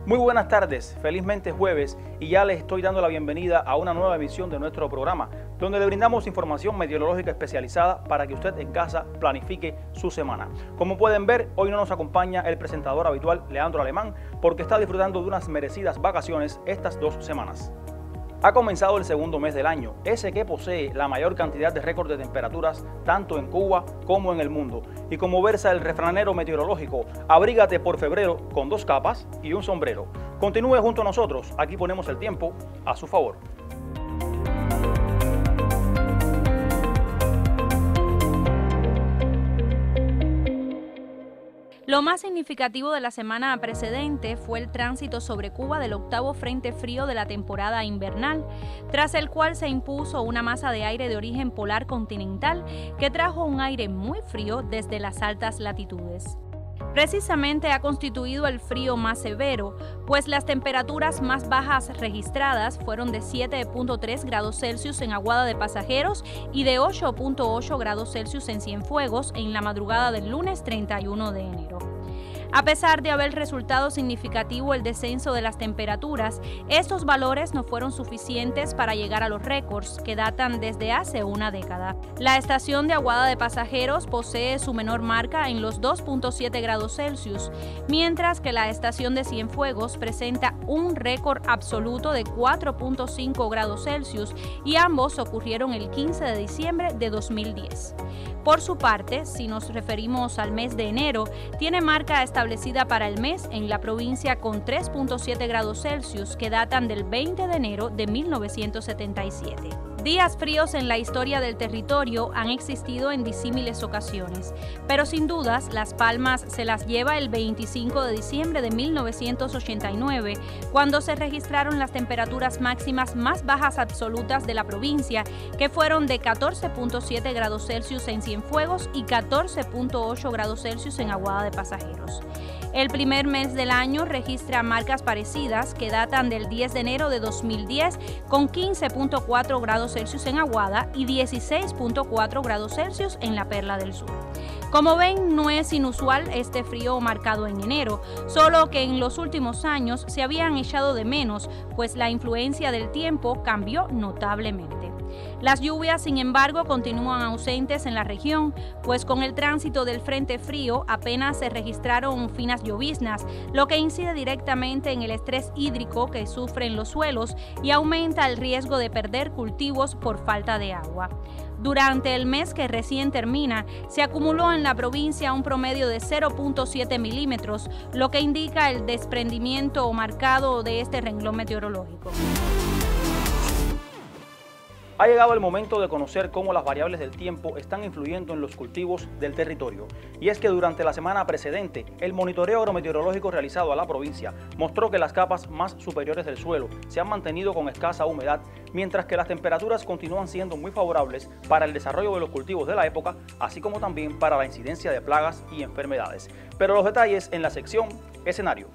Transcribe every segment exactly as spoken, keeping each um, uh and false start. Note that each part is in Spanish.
Muy buenas tardes, felizmente jueves y ya les estoy dando la bienvenida a una nueva emisión de nuestro programa, donde le brindamos información meteorológica especializada para que usted en casa planifique su semana. Como pueden ver, hoy no nos acompaña el presentador habitual Leandro Alemán porque está disfrutando de unas merecidas vacaciones estas dos semanas. Ha comenzado el segundo mes del año, ese que posee la mayor cantidad de récords de temperaturas tanto en Cuba como en el mundo. Y como versa el refranero meteorológico, abrígate por febrero con dos capas y un sombrero. Continúe junto a nosotros, aquí ponemos el tiempo a su favor. Lo más significativo de la semana precedente fue el tránsito sobre Cuba del octavo frente frío de la temporada invernal, tras el cual se impuso una masa de aire de origen polar continental que trajo un aire muy frío desde las altas latitudes. Precisamente ha constituido el frío más severo, pues las temperaturas más bajas registradas fueron de siete punto tres grados Celsius en Aguada de Pasajeros y de ocho punto ocho grados Celsius en Cienfuegos en la madrugada del lunes treinta y uno de enero. A pesar de haber resultado significativo el descenso de las temperaturas, estos valores no fueron suficientes para llegar a los récords que datan desde hace una década. La estación de Aguada de Pasajeros posee su menor marca en los dos punto siete grados Celsius, mientras que la estación de Cienfuegos presenta un récord absoluto de cuatro punto cinco grados Celsius y ambos ocurrieron el quince de diciembre de dos mil diez. Por su parte, si nos referimos al mes de enero, tiene marca establecida para el mes en la provincia con tres punto siete grados Celsius que datan del veinte de enero de mil novecientos setenta y siete. Días fríos en la historia del territorio han existido en disímiles ocasiones, pero sin dudas Las Palmas se las lleva el veinticinco de diciembre de mil novecientos ochenta y nueve, cuando se registraron las temperaturas máximas más bajas absolutas de la provincia, que fueron de catorce punto siete grados Celsius en Cienfuegos y catorce punto ocho grados Celsius en Aguada de Pasajeros. El primer mes del año registra marcas parecidas que datan del diez de enero de dos mil diez con quince punto cuatro grados Celsius en Aguada y dieciséis punto cuatro grados Celsius en la Perla del Sur. Como ven, no es inusual este frío marcado en enero, solo que en los últimos años se habían echado de menos, pues la influencia del tiempo cambió notablemente. Las lluvias, sin embargo, continúan ausentes en la región, pues con el tránsito del frente frío apenas se registraron finas lloviznas, lo que incide directamente en el estrés hídrico que sufren los suelos y aumenta el riesgo de perder cultivos por falta de agua. Durante el mes que recién termina, se acumuló en la provincia un promedio de cero punto siete milímetros, lo que indica el desprendimiento marcado de este renglón meteorológico. Ha llegado el momento de conocer cómo las variables del tiempo están influyendo en los cultivos del territorio. Y es que durante la semana precedente, el monitoreo agrometeorológico realizado a la provincia mostró que las capas más superiores del suelo se han mantenido con escasa humedad, mientras que las temperaturas continúan siendo muy favorables para el desarrollo de los cultivos de la época, así como también para la incidencia de plagas y enfermedades. Pero los detalles en la sección escenario.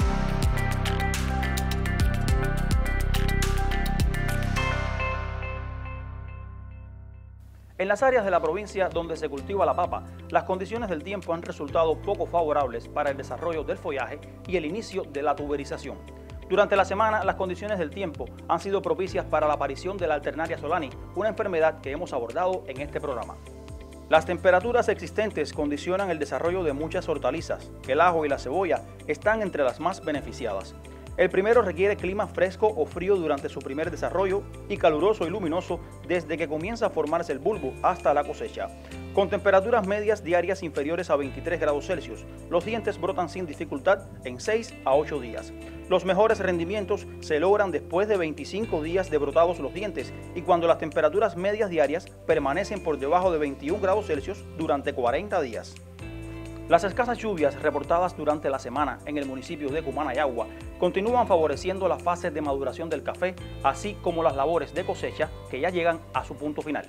En las áreas de la provincia donde se cultiva la papa, las condiciones del tiempo han resultado poco favorables para el desarrollo del follaje y el inicio de la tuberización. Durante la semana, las condiciones del tiempo han sido propicias para la aparición de la Alternaria solani, una enfermedad que hemos abordado en este programa. Las temperaturas existentes condicionan el desarrollo de muchas hortalizas. El ajo y la cebolla están entre las más beneficiadas. El primero requiere clima fresco o frío durante su primer desarrollo y caluroso y luminoso desde que comienza a formarse el bulbo hasta la cosecha. Con temperaturas medias diarias inferiores a veintitrés grados Celsius, los dientes brotan sin dificultad en seis a ocho días. Los mejores rendimientos se logran después de veinticinco días de brotados los dientes y cuando las temperaturas medias diarias permanecen por debajo de veintiún grados Celsius durante cuarenta días. Las escasas lluvias reportadas durante la semana en el municipio de Cumanayagua continúan favoreciendo las fases de maduración del café, así como las labores de cosecha que ya llegan a su punto final.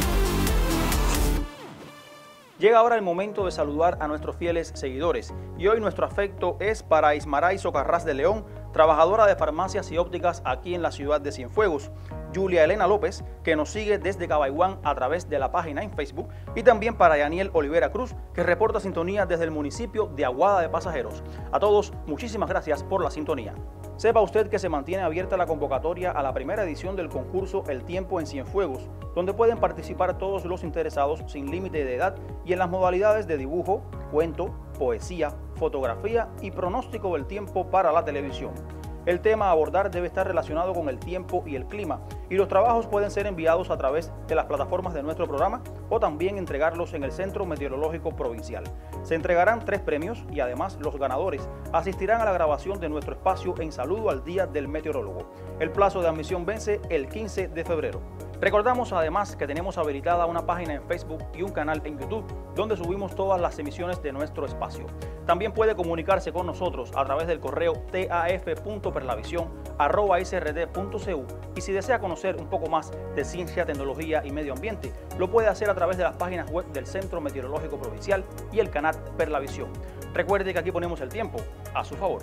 Llega ahora el momento de saludar a nuestros fieles seguidores y hoy nuestro afecto es para Ismaray Socarrás de León, trabajadora de farmacias y ópticas aquí en la ciudad de Cienfuegos, Julia Elena López, que nos sigue desde Cabaiguán a través de la página en Facebook, y también para Yaniel Olivera Cruz, que reporta sintonía desde el municipio de Aguada de Pasajeros. A todos, muchísimas gracias por la sintonía. Sepa usted que se mantiene abierta la convocatoria a la primera edición del concurso El Tiempo en Cienfuegos, donde pueden participar todos los interesados sin límite de edad y en las modalidades de dibujo, cuento, poesía, fotografía y pronóstico del tiempo para la televisión. El tema a abordar debe estar relacionado con el tiempo y el clima, y los trabajos pueden ser enviados a través de las plataformas de nuestro programa o también entregarlos en el Centro Meteorológico Provincial. Se entregarán tres premios y además los ganadores asistirán a la grabación de nuestro espacio en saludo al Día del Meteorólogo. El plazo de admisión vence el quince de febrero. Recordamos además que tenemos habilitada una página en Facebook y un canal en YouTube donde subimos todas las emisiones de nuestro espacio. También puede comunicarse con nosotros a través del correo taf punto perlavisión arroba s r d punto c u y si desea conocer un poco más de ciencia, tecnología y medio ambiente, lo puede hacer a través de las páginas web del Centro Meteorológico Provincial y el canal Perlavisión. Recuerde que aquí ponemos el tiempo a su favor.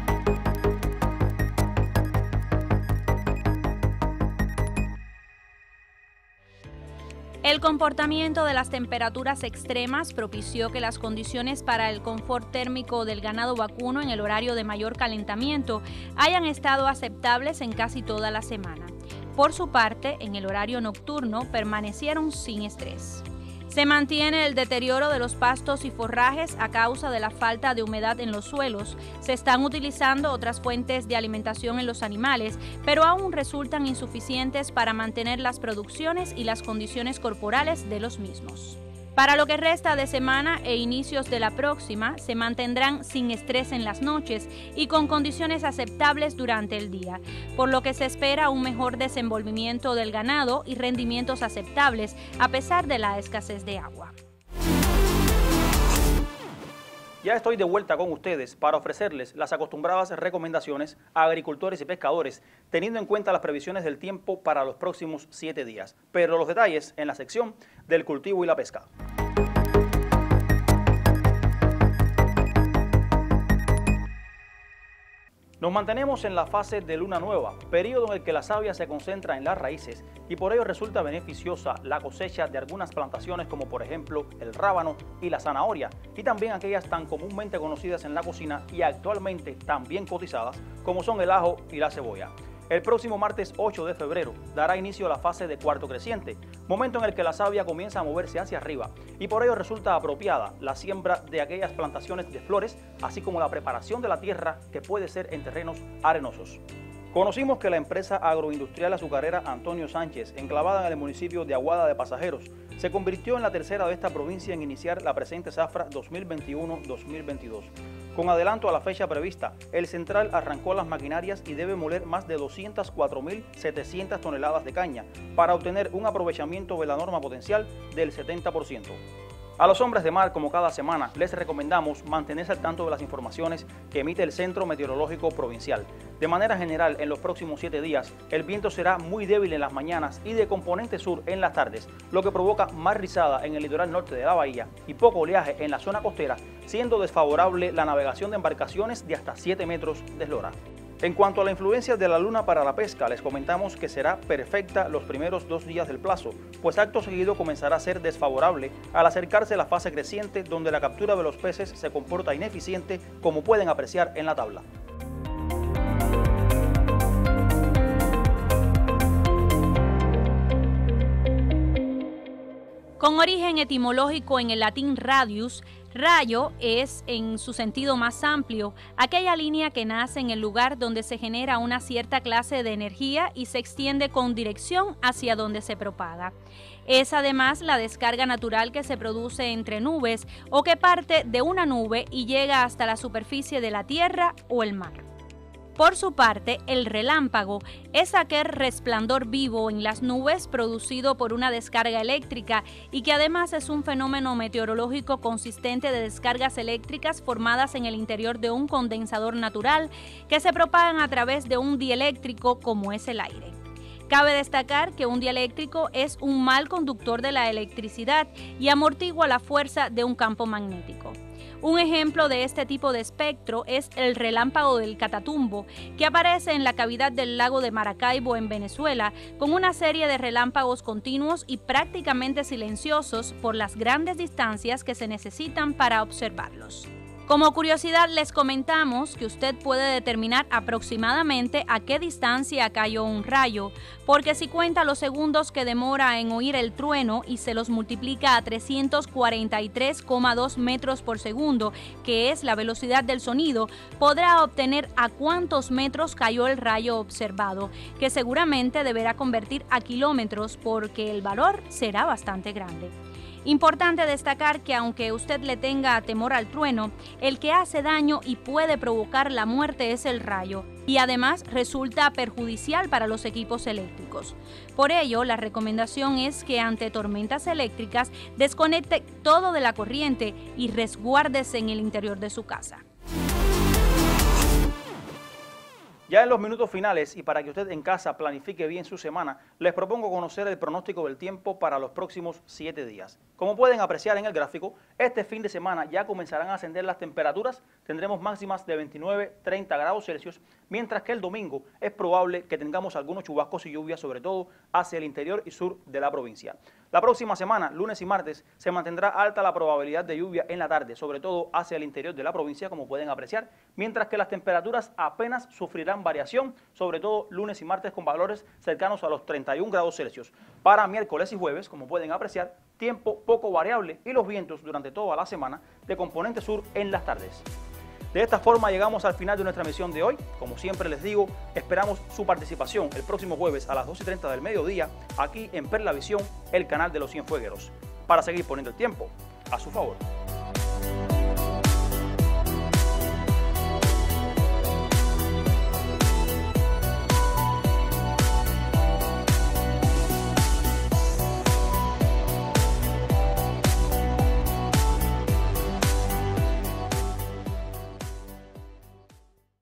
El comportamiento de las temperaturas extremas propició que las condiciones para el confort térmico del ganado vacuno en el horario de mayor calentamiento hayan estado aceptables en casi toda la semana. Por su parte, en el horario nocturno permanecieron sin estrés. Se mantiene el deterioro de los pastos y forrajes a causa de la falta de humedad en los suelos. Se están utilizando otras fuentes de alimentación en los animales, pero aún resultan insuficientes para mantener las producciones y las condiciones corporales de los mismos. Para lo que resta de semana e inicios de la próxima, se mantendrán sin estrés en las noches y con condiciones aceptables durante el día, por lo que se espera un mejor desenvolvimiento del ganado y rendimientos aceptables a pesar de la escasez de agua. Ya estoy de vuelta con ustedes para ofrecerles las acostumbradas recomendaciones a agricultores y pescadores, teniendo en cuenta las previsiones del tiempo para los próximos siete días. Pero los detalles en la sección del cultivo y la pesca. Nos mantenemos en la fase de luna nueva, periodo en el que la savia se concentra en las raíces y por ello resulta beneficiosa la cosecha de algunas plantaciones como por ejemplo el rábano y la zanahoria, y también aquellas tan comúnmente conocidas en la cocina y actualmente también cotizadas como son el ajo y la cebolla. El próximo martes ocho de febrero dará inicio a la fase de cuarto creciente, momento en el que la savia comienza a moverse hacia arriba y por ello resulta apropiada la siembra de aquellas plantaciones de flores, así como la preparación de la tierra que puede ser en terrenos arenosos. Conocimos que la empresa agroindustrial azucarera Antonio Sánchez, enclavada en el municipio de Aguada de Pasajeros, se convirtió en la tercera de esta provincia en iniciar la presente zafra dos mil veintiuno dos mil veintidós. Con adelanto a la fecha prevista, el central arrancó las maquinarias y debe moler más de doscientas cuatro mil setecientas toneladas de caña para obtener un aprovechamiento de la norma potencial del setenta por ciento. A los hombres de mar, como cada semana, les recomendamos mantenerse al tanto de las informaciones que emite el Centro Meteorológico Provincial. De manera general, en los próximos siete días, el viento será muy débil en las mañanas y de componente sur en las tardes, lo que provoca mar rizada en el litoral norte de la bahía y poco oleaje en la zona costera, siendo desfavorable la navegación de embarcaciones de hasta siete metros de eslora. En cuanto a la influencia de la luna para la pesca, les comentamos que será perfecta los primeros dos días del plazo, pues acto seguido comenzará a ser desfavorable al acercarse la fase creciente donde la captura de los peces se comporta ineficiente, como pueden apreciar en la tabla. Con origen etimológico en el latín radius, rayo es, en su sentido más amplio, aquella línea que nace en el lugar donde se genera una cierta clase de energía y se extiende con dirección hacia donde se propaga. Es además la descarga natural que se produce entre nubes o que parte de una nube y llega hasta la superficie de la tierra o el mar. Por su parte, el relámpago es aquel resplandor vivo en las nubes producido por una descarga eléctrica y que además es un fenómeno meteorológico consistente de descargas eléctricas formadas en el interior de un condensador natural que se propagan a través de un dieléctrico como es el aire. Cabe destacar que un dieléctrico es un mal conductor de la electricidad y amortigua la fuerza de un campo magnético. Un ejemplo de este tipo de espectro es el relámpago del Catatumbo, que aparece en la cavidad del lago de Maracaibo en Venezuela, con una serie de relámpagos continuos y prácticamente silenciosos por las grandes distancias que se necesitan para observarlos. Como curiosidad les comentamos que usted puede determinar aproximadamente a qué distancia cayó un rayo, porque si cuenta los segundos que demora en oír el trueno y se los multiplica a trescientos cuarenta y tres coma dos metros por segundo, que es la velocidad del sonido, podrá obtener a cuántos metros cayó el rayo observado, que seguramente deberá convertir a kilómetros porque el valor será bastante grande. Importante destacar que aunque usted le tenga temor al trueno, el que hace daño y puede provocar la muerte es el rayo, y además resulta perjudicial para los equipos eléctricos. Por ello, la recomendación es que ante tormentas eléctricas desconecte todo de la corriente y resguárdese en el interior de su casa. Ya en los minutos finales y para que usted en casa planifique bien su semana, les propongo conocer el pronóstico del tiempo para los próximos siete días. Como pueden apreciar en el gráfico, este fin de semana ya comenzarán a ascender las temperaturas, tendremos máximas de veintinueve a treinta grados Celsius, mientras que el domingo es probable que tengamos algunos chubascos y lluvias, sobre todo hacia el interior y sur de la provincia. La próxima semana, lunes y martes, se mantendrá alta la probabilidad de lluvia en la tarde, sobre todo hacia el interior de la provincia, como pueden apreciar, mientras que las temperaturas apenas sufrirán variación, sobre todo lunes y martes con valores cercanos a los treinta y un grados Celsius. Para miércoles y jueves, como pueden apreciar, tiempo poco variable y los vientos durante toda la semana de componente sur en las tardes. De esta forma llegamos al final de nuestra emisión de hoy. Como siempre les digo, esperamos su participación el próximo jueves a las dos y treinta del mediodía aquí en Perla Visión, el canal de los Cienfuegueros, para seguir poniendo el tiempo a su favor.